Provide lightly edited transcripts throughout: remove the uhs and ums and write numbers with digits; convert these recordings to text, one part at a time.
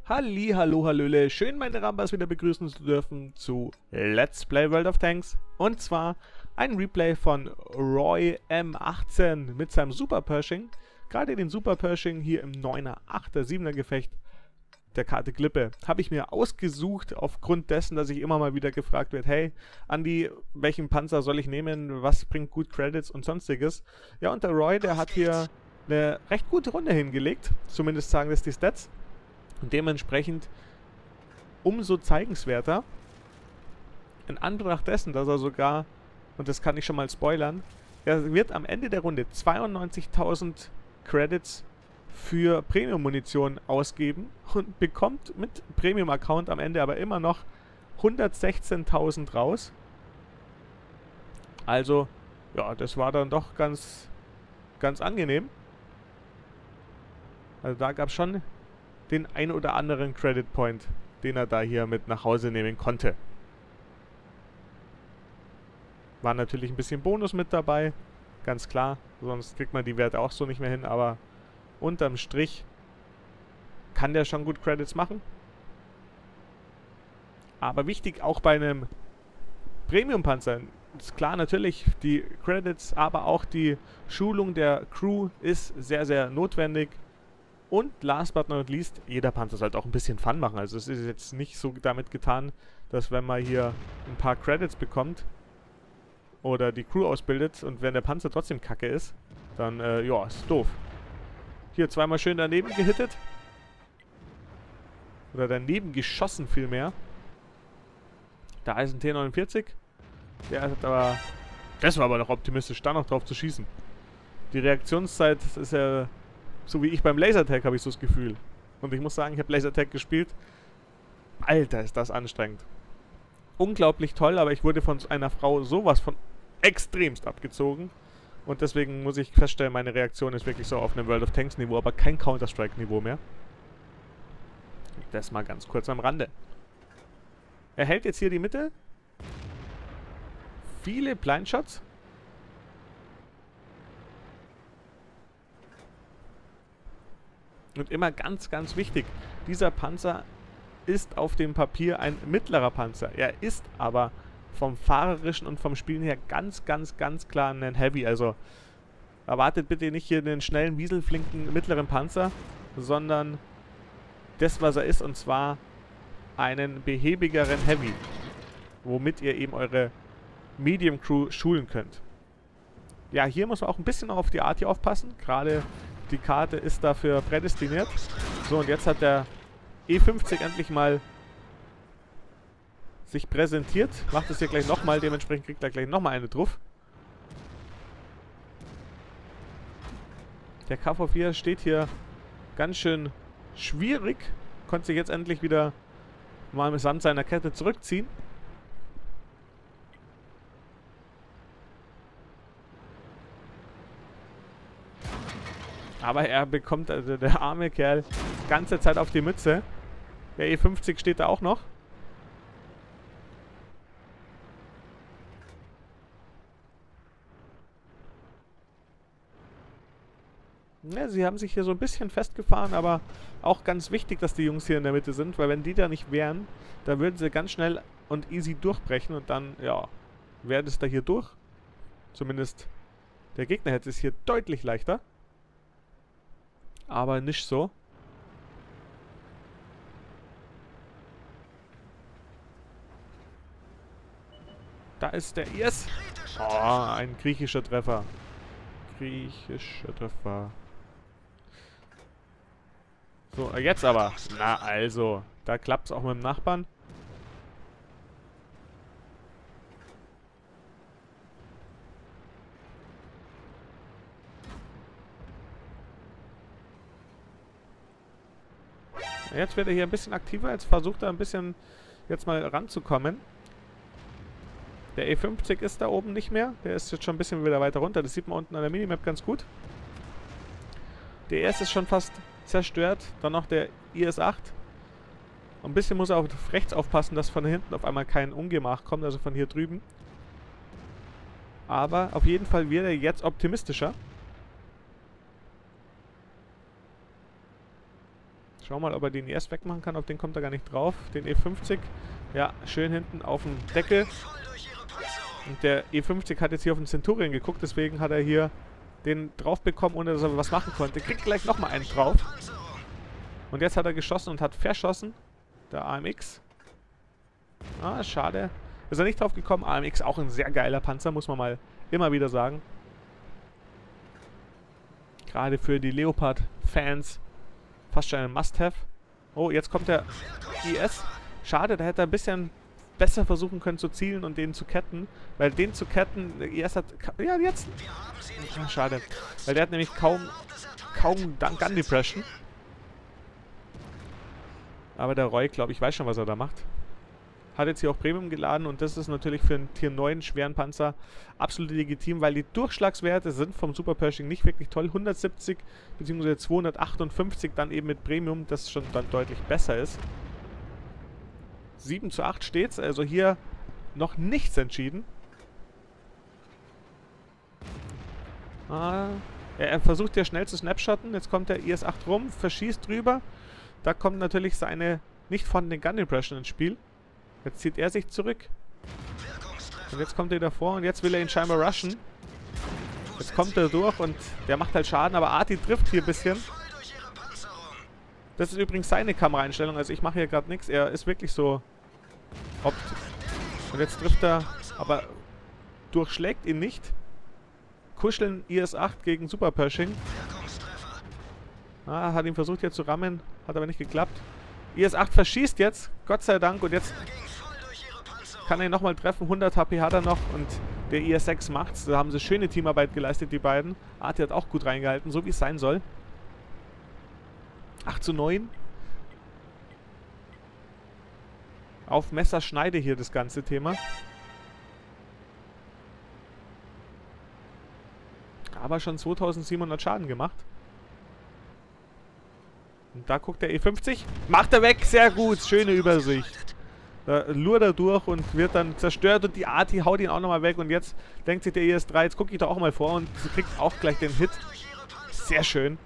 Halli, hallo, hallöle, schön meine Rambas wieder begrüßen zu dürfen zu Let's Play World of Tanks. Und zwar ein Replay von Roy M18 mit seinem Super Pershing. Gerade den Super Pershing hier im 9er, 8er, 7er Gefecht der Karte Klippe habe ich mir ausgesucht aufgrund dessen, dass ich immer mal wieder gefragt werde, hey, Andi, welchen Panzer soll ich nehmen, was bringt gut Credits und sonstiges. Ja, und der Roy, der hat hier eine recht gute Runde hingelegt, zumindest sagen das die Stats. Und dementsprechend umso zeigenswerter, in Anbetracht dessen, dass er sogar, und das kann ich schon mal spoilern, er wird am Ende der Runde 92.000 Credits für Premium-Munition ausgeben und bekommt mit Premium-Account am Ende aber immer noch 116.000 raus. Also, ja, das war dann doch ganz angenehm. Also da gab es schon den ein oder anderen Credit Point, den er da hier mit nach Hause nehmen konnte. War natürlich ein bisschen Bonus mit dabei, ganz klar, sonst kriegt man die Werte auch so nicht mehr hin, aber unterm Strich kann der schon gut Credits machen. Aber wichtig auch bei einem Premium-Panzer ist klar natürlich die Credits, aber auch die Schulung der Crew ist sehr, sehr notwendig. Und last but not least, jeder Panzer sollte auch ein bisschen Fun machen. Also es ist jetzt nicht so damit getan, dass wenn man hier ein paar Credits bekommt oder die Crew ausbildet und wenn der Panzer trotzdem kacke ist, dann, ja, ist doof. Hier zweimal schön daneben gehittet. Oder daneben geschossen vielmehr. Da ist ein T49. Der hat aber... Das war aber noch optimistisch, da noch drauf zu schießen. Die Reaktionszeit ist ja... So wie ich beim Lasertag habe ich so das Gefühl. Und ich muss sagen, ich habe Lasertag gespielt. Alter, ist das anstrengend. Unglaublich toll, aber ich wurde von einer Frau sowas von extremst abgezogen. Und deswegen muss ich feststellen, meine Reaktion ist wirklich so auf einem World of Tanks Niveau, aber kein Counter-Strike Niveau mehr. Das mal ganz kurz am Rande. Er hält jetzt hier die Mitte. Viele Blindshots. Und immer ganz wichtig, dieser Panzer ist auf dem Papier ein mittlerer Panzer. Er ist aber vom Fahrerischen und vom Spielen her ganz klar ein Heavy. Also erwartet bitte nicht hier den schnellen, wieselflinken mittleren Panzer, sondern das, was er ist, und zwar einen behäbigeren Heavy, womit ihr eben eure Medium Crew schulen könnt. Ja, hier muss man auch ein bisschen auf die Art hier aufpassen. Gerade die Karte ist dafür prädestiniert. So, und jetzt hat der E50 endlich mal sich präsentiert. Macht es hier gleich nochmal. Dementsprechend kriegt er gleich nochmal eine drauf. Der KV4 steht hier ganz schön schwierig. Konnte sich jetzt endlich wieder mal samt seiner Kette zurückziehen. Aber er bekommt, also der arme Kerl, die ganze Zeit auf die Mütze. Der E50 steht da auch noch. Ja, sie haben sich hier so ein bisschen festgefahren, aber auch ganz wichtig, dass die Jungs hier in der Mitte sind, weil wenn die da nicht wären, dann würden sie ganz schnell und easy durchbrechen und dann, ja, wäre das da hier durch. Zumindest der Gegner hätte es hier deutlich leichter. Aber nicht so. Da ist der IS. Oh, ein griechischer Treffer. Griechischer Treffer. So, jetzt aber. Na also, da klappt es auch mit dem Nachbarn. Jetzt wird er hier ein bisschen aktiver. Jetzt versucht er ein bisschen jetzt mal ranzukommen. Der E50 ist da oben nicht mehr. Der ist jetzt schon ein bisschen wieder weiter runter. Das sieht man unten an der Minimap ganz gut. Der erste ist schon fast zerstört. Dann noch der IS-8. Ein bisschen muss er auf rechts aufpassen, dass von hinten auf einmal kein Ungemach kommt. Also von hier drüben. Aber auf jeden Fall wird er jetzt optimistischer. Schau mal, ob er den IS wegmachen kann. Auf den kommt er gar nicht drauf. Den E50. Ja, schön hinten auf dem Deckel. Und der E50 hat jetzt hier auf den Centurion geguckt. Deswegen hat er hier den drauf bekommen, ohne dass er was machen konnte. Kriegt gleich nochmal einen drauf. Und jetzt hat er geschossen und hat verschossen. Der AMX. Ah, schade. Ist er nicht drauf gekommen. AMX auch ein sehr geiler Panzer, muss man mal immer wieder sagen. Gerade für die Leopard-Fans fast schon ein Must-Have. Oh, jetzt kommt der IS. Schade, da hätte er ein bisschen besser versuchen können zu zielen und den zu ketten. Weil den zu ketten, der IS hat... Ja, jetzt... Ach, schade. Weil der hat nämlich kaum Gun Depression. Aber der Roy, glaube ich, weiß schon, was er da macht. Hat jetzt hier auch Premium geladen und das ist natürlich für einen Tier 9 schweren Panzer absolut legitim, weil die Durchschlagswerte sind vom Super Pershing nicht wirklich toll. 170 bzw. 258 dann eben mit Premium, das schon dann deutlich besser ist. 7:8 steht's, also hier noch nichts entschieden. Er versucht ja schnell zu snapshotten, jetzt kommt der IS-8 rum, verschießt drüber. Da kommt natürlich seine nicht vorhandene Gun Impression ins Spiel. Jetzt zieht er sich zurück. Und jetzt kommt er davor und jetzt will er ihn scheinbar rushen. Jetzt kommt er durch und der macht halt Schaden, aber Arti trifft hier ein bisschen. Das ist übrigens seine Kameraeinstellung, also ich mache hier gerade nichts. Er ist wirklich so... Und jetzt trifft er, aber durchschlägt ihn nicht. Kuscheln IS-8 gegen Super Pershing. Hat ihn versucht hier zu rammen, hat aber nicht geklappt. IS-8 verschießt jetzt, Gott sei Dank, und jetzt kann er ihn nochmal treffen. 100 HP hat er noch und der IS-6 macht's. Da haben sie schöne Teamarbeit geleistet, die beiden. Arti hat auch gut reingehalten, so wie es sein soll. 8:9. Auf Messerschneide hier das ganze Thema. Aber schon 2700 Schaden gemacht. Und da guckt der E50. Macht er weg, sehr gut, schöne Übersicht. Da lurt er durch und wird dann zerstört und die Arti haut ihn auch nochmal weg. Und jetzt denkt sich der IS-3, jetzt gucke ich doch auch mal vor und sie kriegt auch gleich den Hit. Sehr schön.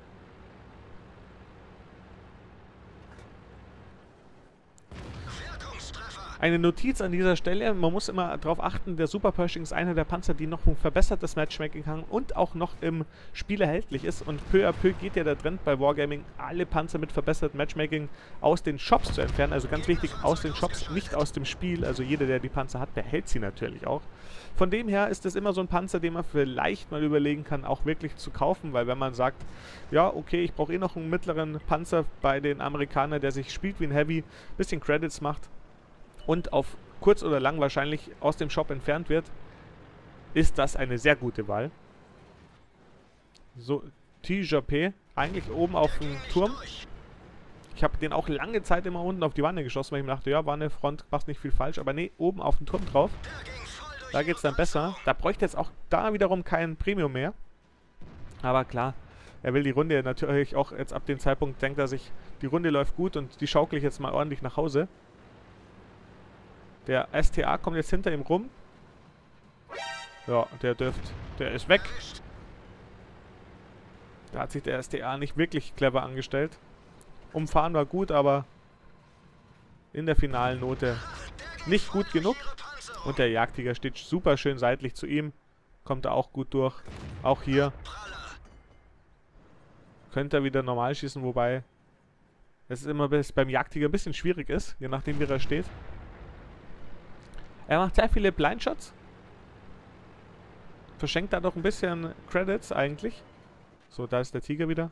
Eine Notiz an dieser Stelle, man muss immer darauf achten, der Super Pershing ist einer der Panzer, die noch ein verbessertes Matchmaking haben und auch noch im Spiel erhältlich ist. Und peu à peu geht ja der Trend bei Wargaming, alle Panzer mit verbessertem Matchmaking aus den Shops zu entfernen. Also ganz wichtig, aus den Shops, nicht aus dem Spiel. Also jeder, der die Panzer hat, behält sie natürlich auch. Von dem her ist es immer so ein Panzer, den man vielleicht mal überlegen kann, auch wirklich zu kaufen. Weil wenn man sagt, ja okay, ich brauche eh noch einen mittleren Panzer bei den Amerikanern, der sich spielt wie ein Heavy, bisschen Credits macht, und auf kurz oder lang wahrscheinlich aus dem Shop entfernt wird, ist das eine sehr gute Wahl. So, TJP, eigentlich oben auf dem Turm. Ich habe den auch lange Zeit immer unten auf die Wanne geschossen, weil ich mir dachte, ja, Wanne, Front, machst nicht viel falsch, aber nee, oben auf dem Turm drauf. Da geht es dann besser. Da bräuchte jetzt auch da wiederum kein Premium mehr. Aber klar, er will die Runde natürlich auch jetzt ab dem Zeitpunkt, denkt er sich, die Runde läuft gut und die schaukel ich jetzt mal ordentlich nach Hause. Der STA kommt jetzt hinter ihm rum. Ja, der ist weg. Da hat sich der STA nicht wirklich clever angestellt. Umfahren war gut, aber in der finalen Note nicht gut genug. Und der Jagdtiger steht super schön seitlich zu ihm. Kommt er auch gut durch. Auch hier. Könnte er wieder normal schießen, wobei es immer beim Jagdtiger ein bisschen schwierig ist, je nachdem wie er steht. Er macht sehr viele Blindshots. Verschenkt da doch ein bisschen Credits eigentlich. So, da ist der Tiger wieder.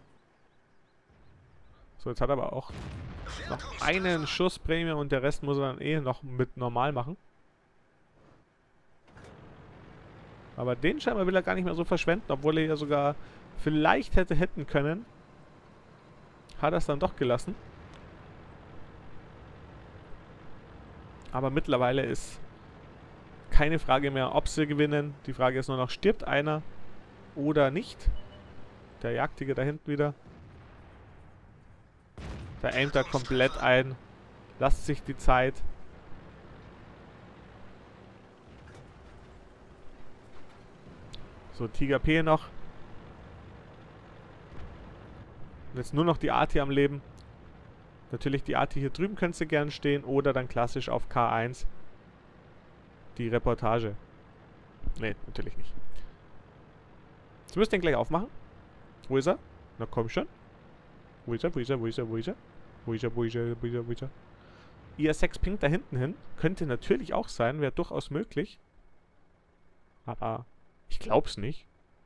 So, jetzt hat er aber auch noch einen Schuss Premium und der Rest muss er dann eh noch mit normal machen. Aber den scheinbar will er gar nicht mehr so verschwenden, obwohl er ja sogar vielleicht hätte hitten können. Hat er es dann doch gelassen. Aber mittlerweile ist keine Frage mehr, ob sie gewinnen. Die Frage ist nur noch, stirbt einer oder nicht? Der Jagdtiger da hinten wieder. Da aimt er komplett ein. Lasst sich die Zeit. So, Tiger P noch. Und jetzt nur noch die Arti am Leben. Natürlich die Arti hier drüben könnte gern stehen oder dann klassisch auf K1 die Reportage. Ne, natürlich nicht. Jetzt müsst ihr ihn gleich aufmachen. Wo ist er? Na komm schon. Wo ist er? Wo ist er? Wo ist er? Wo ist er? Wo ist er? Wo ist er? Wo ist er? Wo ist er? IS-6 pinkt da hinten hin. Könnte natürlich auch sein. Wäre durchaus möglich. Aber ich glaub's nicht.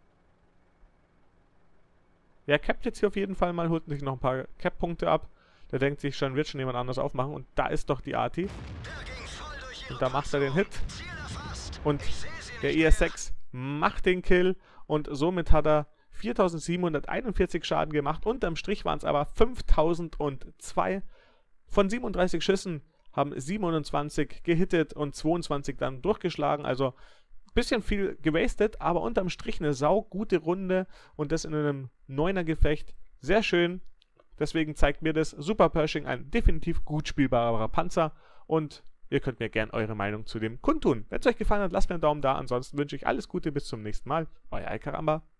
Ja, cappt jetzt hier auf jeden Fall mal. Holt sich noch ein paar Cap-Punkte ab. Der denkt sich schon, wird schon jemand anders aufmachen. Und da ist doch die Arti. Und da macht er den Hit. Und der IS-6 macht den Kill. Und somit hat er 4.741 Schaden gemacht. Unterm Strich waren es aber 5.002. Von 37 Schüssen haben 27 gehittet und 22 dann durchgeschlagen. Also ein bisschen viel gewastet, aber unterm Strich eine saugute Runde. Und das in einem 9er-Gefecht. Sehr schön. Deswegen zeigt mir das Super Pershing ein definitiv gut spielbarer Panzer. Und ihr könnt mir gerne eure Meinung zu dem kundtun. Wenn es euch gefallen hat, lasst mir einen Daumen da. Ansonsten wünsche ich alles Gute, bis zum nächsten Mal. Euer Alcaramba.